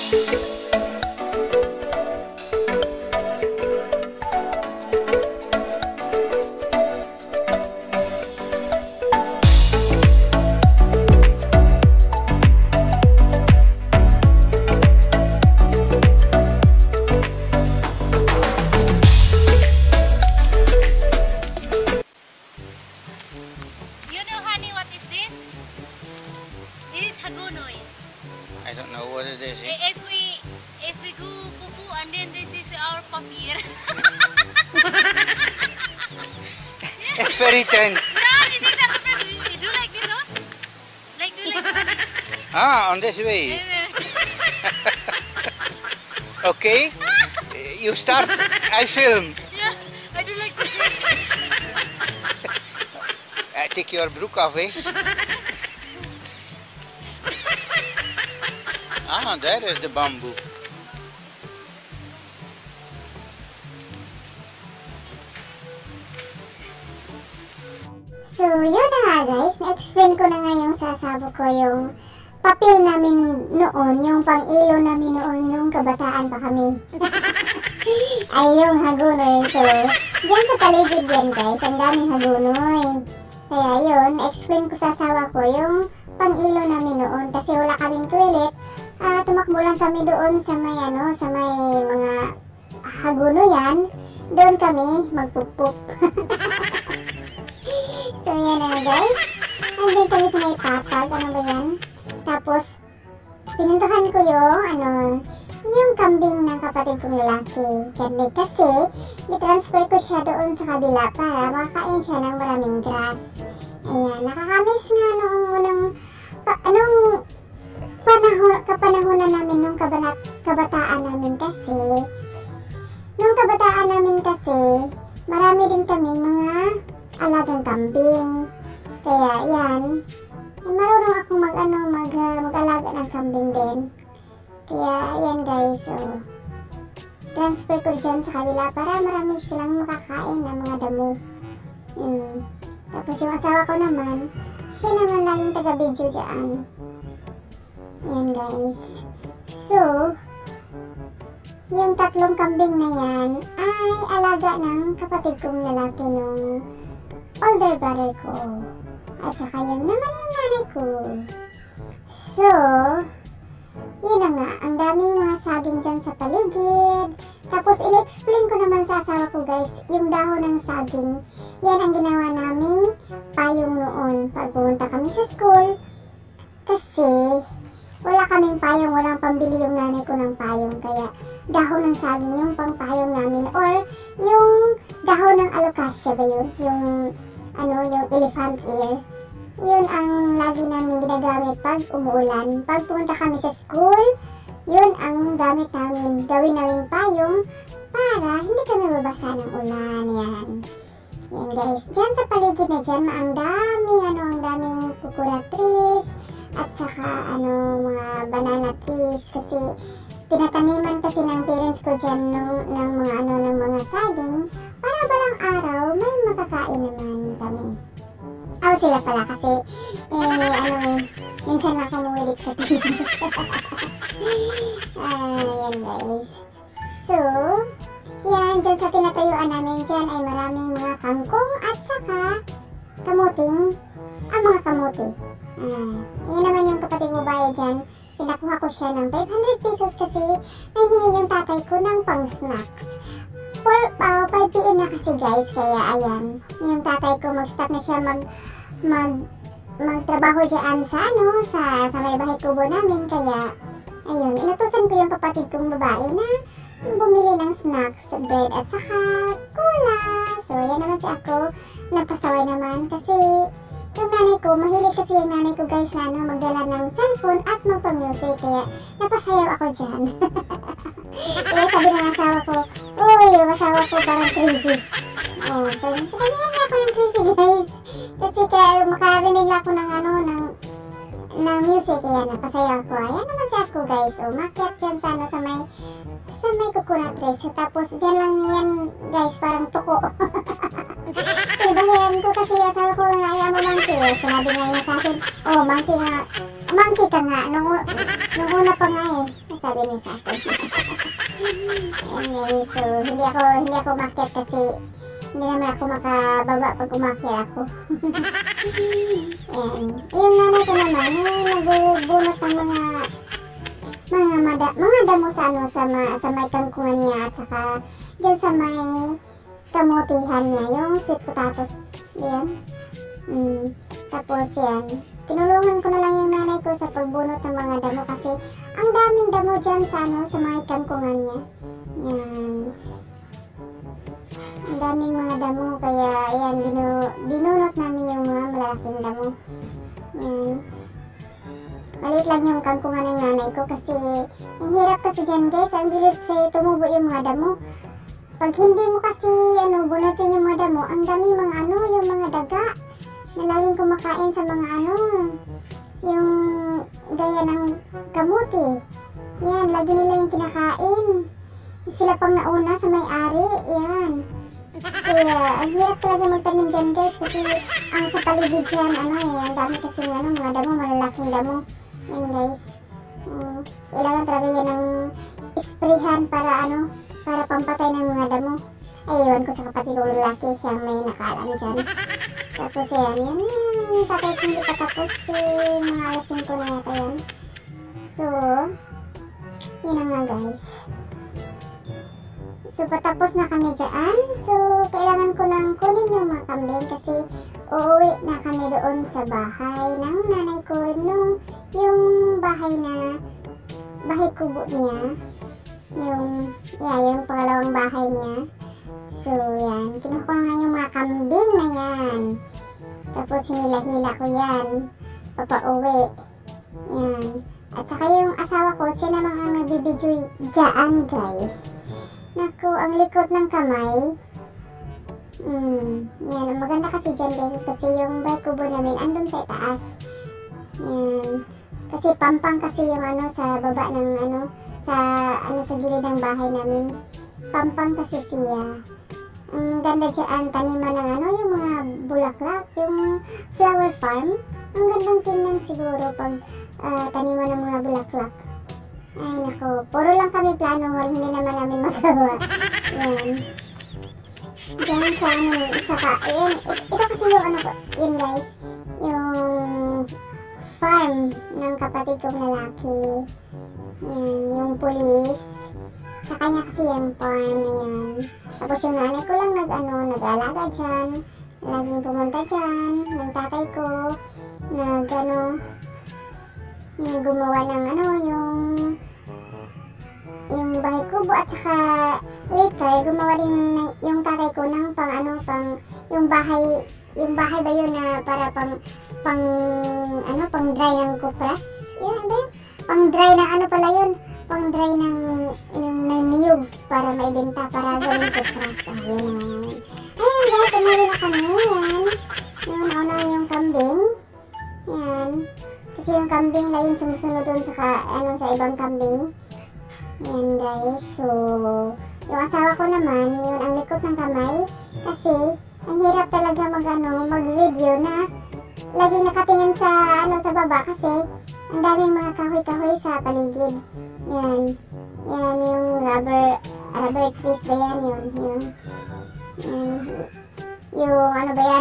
I don't know what it is. If we go poo and then this is our papir. It's very thin. Yeah, this is our papir. You do like this, no? Like do like this. Ah, on this way. Okay. You start. I film. Yeah, I do like this. Take your brook off, eh? Ah, there is the bamboo. So, yun na nga guys. Na-explain ko na nga yung sasabog ko yung papel namin noon, yung pang-ilo namin noon, yung kabataan pa kami. Ay, yung hagunoy. So, dyan sa paligid yan guys, ang daming hagunoy. Kaya yun, na-explain ko sa asawa ko yung pang-ilo namin noon kasi wala kaming toilet. Tumakbo lang kami doon sa may sa may mga hagunoyan. Doon kami magpupup. So yan na guys. Andun kami sa may patag. Ano ba yan? Tapos pinuntahan ko yung kambing ng kapatid kong lalaki. Kasi i-transfer ko siya doon sa kabila para makakain siya ng maraming grass. Ayan, nakakamiss nga kapanahonan namin nung kabataan namin kasi marami din kami mga alagang kambing. Kaya yan, marunong ako mag-alaga ng kambing din. Kaya yan guys, so transfer ko dyan sa kabila para marami silang makakain ng mga damo. Tapos yung asawa ko naman, siya naman lang yung taga-video dyan. Yan guys. So, yung tatlong kambing na yan ay alaga ng kapatid kong lalaki nung older brother ko. At saka yung naman yung nanay ko. So, yun na nga. Ang daming mga saging dyan sa paligid. Tapos, in-explain ko naman sa asawa ko guys, yung dahon ng saging. Yan ang ginawa naming payong noon pag pumunta kami sa school. Kasi, wala kaming payong, walang pambili yung nanay ko ng payong. Kaya, dahon ng saging yung pangpayong namin. Or, yung dahon ng alocasia ba yun? Yung elephant ear. Yun ang lagi namin ginagamit pag umuulan. Pag pumunta kami sa school, yun ang gamit namin. Gawin namin payong para hindi kami mabasa ng ulan. Yan. Yan guys. Diyan sa paligid na dyan, ang daming coconut trees. At saka mga banana trees. Kasi tinataniman kasi ng parents ko dyan ng mga saging. Para balang araw, may makakain naman kami. Sila pala kasi, minsan lang kumuwilit sa tinis. Yan guys. So, yan, dyan sa tinatayuan namin dyan ay maraming mga kangkong at saka mga kamuti. Yan naman yung kapatid mo bayan dyan. Pinakuha ko siya ng 500 pesos kasi nahihingi yung tatay ko ng pang-snacks. 5 PM na kasi guys, kaya ayan, yung tatay ko mag-stop na siya magtrabaho dyan sa may bahay kubo namin. Kaya ayun, inutusan ko yung kapatid kong babae na bumili ng snacks, bread at saka cola. So yan naman si ako, nagpasaway naman kasi yung nanay ko, mahilig kasi yung nanay ko guys na magdala ng cellphone at magpa-music. Kaya napasayaw ako dyan. Kaya sabi ng asawa ko, yung asawa ko parang crazy. So sabi nga ako ng crazy guys. Kasi kaya makarinig lang ako ng music. Kaya napasayaw ko. Ayan naman sa ako guys. Makiat dyan sa may coconut trees. Tapos dyan lang yan guys, parang tuko. Ibahin ko kasi asawa ko nga, ayaw mo monkey. Sinabi nga niya sa akin, monkey nga, Monkey ka nga, nung una pa nga eh. Sabi niya sa akin. Anyway, so hindi ako umakyat kasi hindi naman ako makababa pag umakyat ako. And yung nanay ko naman, nagbubunot ng mga damo sa ano, sa may kangkungan niya at saka dyan sa may kamutihan niya, yung sweet potatoes. Yan. Tapos yan, tinulungan ko na lang yung nanay ko sa pagbunot ng mga damo kasi ang daming damo dyan sa ano, sa mga kangkungan niya. Yan. Ang daming mga damo, kaya yan, binunot namin yung mga malalaking damo. Yan. Malit lang yung kangkungan ng nanay ko kasi ang hirap kasi dyan guys, ang bilis tumubo yung mga damo. Pag hindi mo kasi bunutin yung mga damo, ang dami mga yung mga daga na laging kumakain sa mga yung gaya ng kamuti. Yan, lagi nila yung kinakain. Sila pang nauna sa may-ari, yan. Kaya, ang hirap talaga magtanim dyan guys kasi ang sa paligid dyan, ang dami kasi mga damo, malalaking damo. Yan guys. Kailangan talaga yan ng isprihan para pampatay ng mga damo. Ay, iwan ko sa kapatid ko lalaki, siyang may nakaalam dyan. Tapos yan, tatay ko hindi patapos mga alas 5 na yata yan. So, yun na nga guys. So, patapos na kami dyan. So, kailangan ko nang kunin yung mga kambing kasi uuwi na kami doon sa bahay ng nanay ko. Yung bahay kubo niya. Yung pangalawang bahay niya. So, yan. Kinuha nga yung mga kambing na yan. Tapos, hinila-hila ko yan. Papauwi. Yan. At saka yung asawa ko, siya namang ang nagbibidyo dyan, guys. Naku, ang likot ng kamay. Yan. Maganda kasi dyan, guys. Kasi yung bahay kubo namin, andun sa itaas. Yan. Kasi pampang kasi yung sa baba ng sa gilid ng bahay namin. Pampang kasi siya. Ang ganda dyan, taniman ng yung mga bulaklak, yung flower farm. Ang gandang tingnan siguro pag taniman ng mga bulaklak. Ay nako, puro lang kami plano, hindi naman namin magawa. Yan. Diyan sa isa ka, ito kasi yung yun guys, yung farm ng kapatid kong lalaki. Yan, yung police. Sa kanya kasi yung farm na yan. Tapos yung nanay ko lang nag-alaga dyan. Laging pumunta dyan. Ng tatay ko. Gumawa ng yung bahay kubo at saka later gumawa din yung tatay ko ng yung bahay ba yun na para pang dry ng kupras. Yan ba yun? Pang dry ng pala yun? Pang dry ng niyog para maibenta para gawin kupras. Ayun guys, umali na kami. Yan. Yung nauna yung kambing. Yan. Kasi yung kambing laging sumusunod dun sa ibang kambing. Yan guys. So, yung asawa ko naman, yun ang likot ng kamay. Kasi, ang hirap talaga mag-video na laging nakatingin sa baba kasi ang daming mga kahoy-kahoy sa paligid. Yan. Yan yung rubber trees ba yan? Yung ba yan?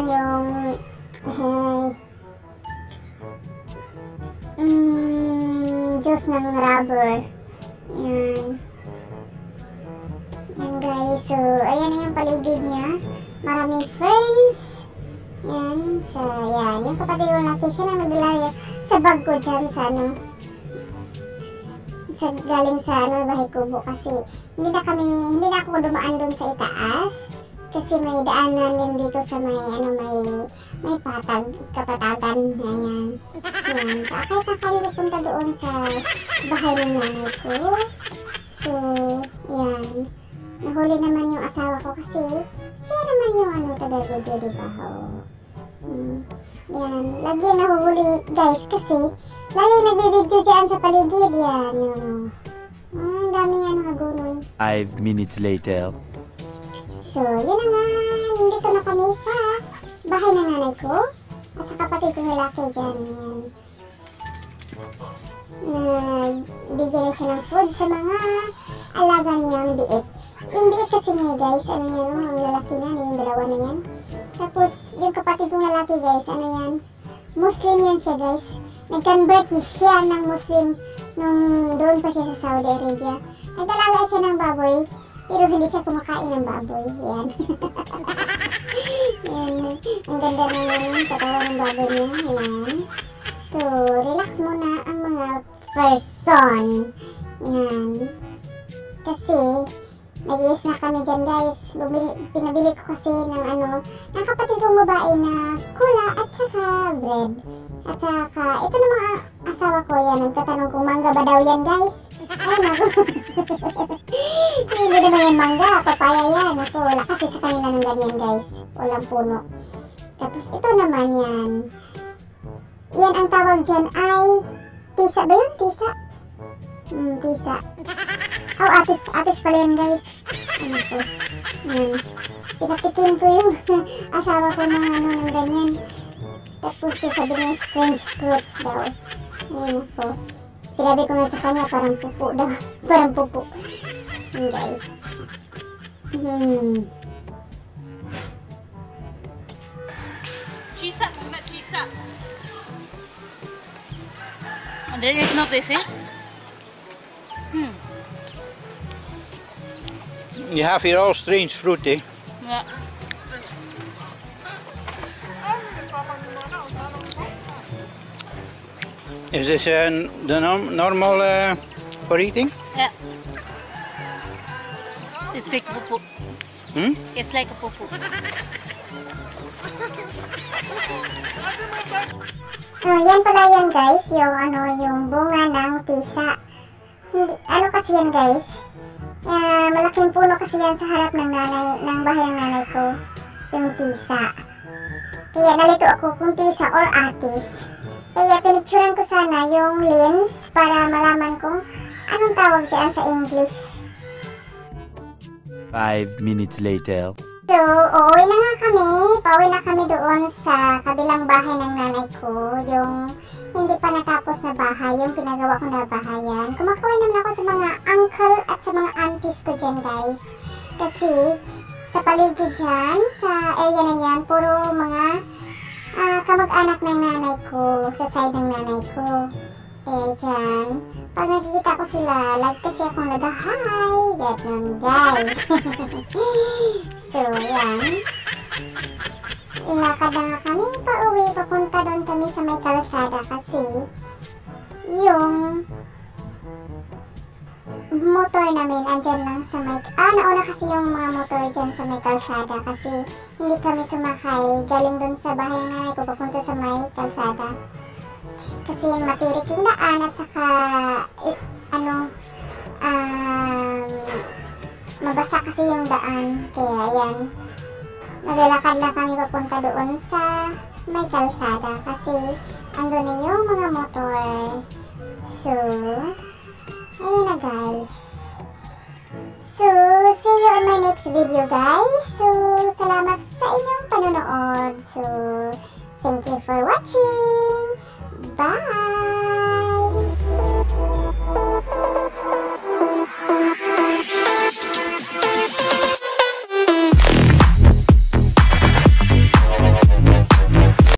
Juice ng rubber. Yan. Yan guys. So, ayan na yung paligid niya. Maraming friends. Yan. So, yan. Yung kapatid ko natin siya na nagdala sa bag ko dyan galing sa bahay kubo kasi hindi na ako dumaan doon sa itaas kasi may daanan din dito sa may kapatagan. Ayan. Yan. Kahit akala pupunta doon sa bahay ng nanay ko. So, yan. Nahuli naman yung asawa ko kasi siya naman yung taga-video, diba? Yan. Lagi nahuhuli guys kasi lagi nagbibidyo dyan sa paligid. Yan. Ang dami hagunoy. 5 minutes later. So, yun na nga. Nandito na kami sa bahay ng nanay ko at sa kapatid ko lalaki dyan. Yan. bigyan na siya ng food sa mga alaga niyang biik. Yung biik kasi niya guys, ano yan, ang lalaki na, yung dalawa na yan. Tapos, yung kapatid kong lalaki guys, ano yan, Muslim yan siya guys. Nag-convert siya ng Muslim nung doon pa siya sa Saudi Arabia. Nag-alaga siya ng baboy, pero hindi siya kumakain ng baboy. Yan. Yan. Ang ganda na yung katawan ng baboy niya. Yan. So, relax muna ang mga person. Yan. Kasi, nag-iis na kami dyan guys. Pinabili ko kasi ng ng kapatid kong babae na kula at saka bread. At saka, ito na mga asawa ko yan. Nagtatanong kung mangga ba daw yan guys. Ay naku. Hindi naman yan mangga. Papaya yan. Ako, wala kasi sa kanila ng ganyan guys. Walang puno. Tapos ito naman yan. Yan ang tawag dyan ay tisa ba yun? Tisa? Tisa. Oh, atis pala yan guys. Ano po? Yan. Pinatikin ko yung asawa ko ng ganyan. Tapos sabi niya strange fruits daw. Yan po. Sinabi ko nga sa kanya parang pupo daw. Parang pupo. Yan guys. Chisa, muna chisa. And then you notice, eh? You have here all strange fruit, eh? Yeah. Is this the normal for eating? Yeah. It's like pupu. It's like a pupu. Yan pala yan guys, yung bunga ng tisa. Kasi yan guys, malaking puno kasi yan sa harap ng bahay ng nanay ko, yung tisa. Kaya nalito ako kung tisa or atis. Kaya pinicturean ko sana yung lens para malaman kung anong tawag dyan sa English. 5 minutes later. So, uuwi na nga kami. Pauwi na kami doon sa kabilang bahay ng nanay ko. Yung hindi pa natapos na bahay. Yung pinagawa ko na bahayan. Kumakaway naman ako sa mga uncle at sa mga aunties ko dyan, guys. Kasi, sa paligid dyan, sa area na yan, puro mga kamag-anak ng nanay ko. Sa side ng nanay ko. Kaya dyan, pag nakikita ko sila, like kasi akong nag-hi. Ganun, guys. So, yan. Lakad na nga kami pauwi. Papunta doon kami sa may kalsada kasi yung motor namin andyan lang sa may... nauna kasi yung mga motor dyan sa may kalsada kasi hindi kami sumakay. Galing doon sa bahay ng nanay ko papunta sa may kalsada. Kasi matirik yung daan at saka mabasa kasi yung daan. Kaya yan, naglalakad lang kami papunta doon sa may kalsada kasi andun na yung mga motor. So, ayun na guys. So, see you on my next video guys. So, salamat sa inyong panonood. So, thank you for watching. Bye!